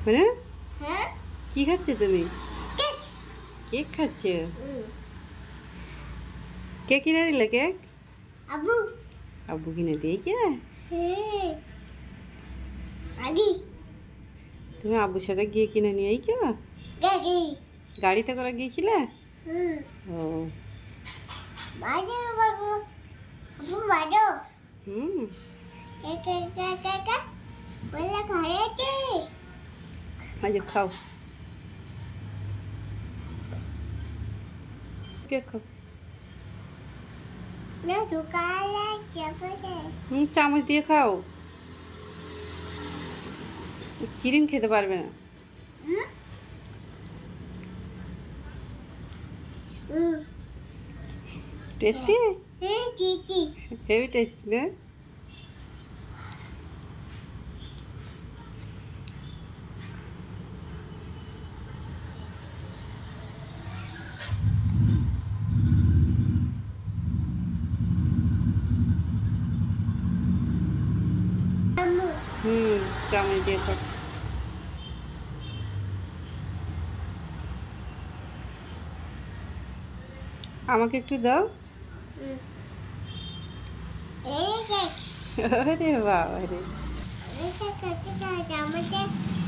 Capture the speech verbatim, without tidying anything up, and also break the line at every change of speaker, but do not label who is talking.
মানে
হ্যাঁ
কি খাচ্ছ তুমি?
কেক
কেক খাচ্ছ?
হুম
কে কিনে দিলে কেক?
আবু
আব্বু কিনে দিয়েছে?
হ্যাঁ আদি
তুমি আব্বুর সাথে গিয়ে কিনে নিয়ে আইছো?
গাড়ি
গাড়িতে করে গিয়েছিলে?
হুম
ও
বাজো বাবু আবু বাজো
হুম
কে কে কে কে কে বলে খাইতে
আজ খাও, কেক খাও।
না ঢুকালে যাবে
হুম চামচ দিয়ে খাও, ক্রিম খেতে পারবে না।
হুম হুম
টেস্টি,
হ্যাঁ চিচি
হেভি টেস্টি না?
আম্মু
হুম চামচ দিয়ে খাও। আমাকে একটু দাও।
হুম এই কেক
আরে বাবা রে,
এই কেক কেক আমাদের